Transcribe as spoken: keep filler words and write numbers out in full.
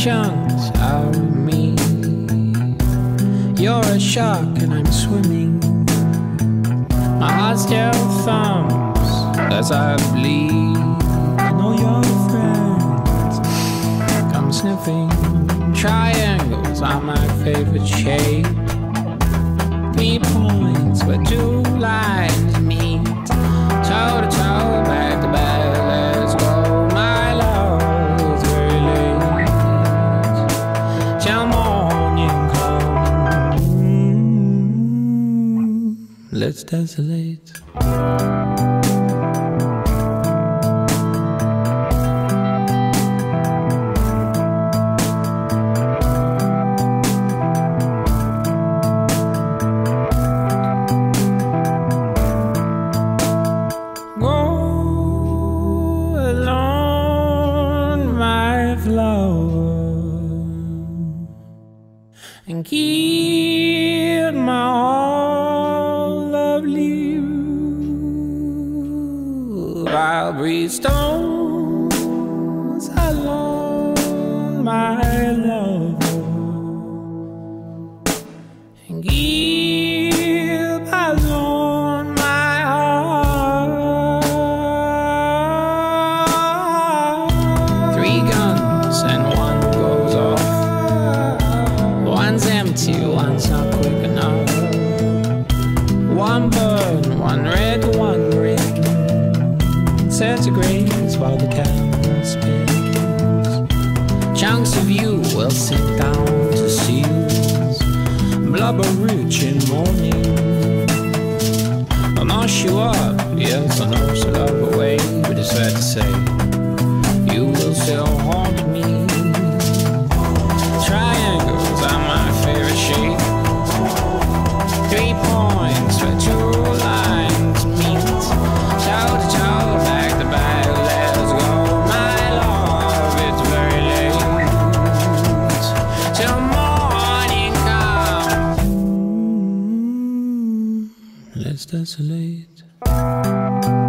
chunks out of me. You're a shark and I'm swimming. My heart still thumps as I bleed. And all your friends come sniffing. Triangles are my favorite shape. Three points where two lines meet. Toe to toe, back to back, let's go. My love, it's very late till morning comes. Let's desolate. And keep my all of you. I'll breathe stones along my love, and keep along my heart. Three guns and one goes off. One's empty, one's not quick enough. One burn, one red, one green. Centigrades while the candle spins. Chunks of you will sink down to seals. Blubber rich in morning. I'll mash you up, yes, I know so love away. But it's fair to say, you will still haunt me. Triangles are my favorite shape. Three points where two lines meet. Toe to toe, back to back, let's go. My love, it's very late till morning comes. Let's desolate.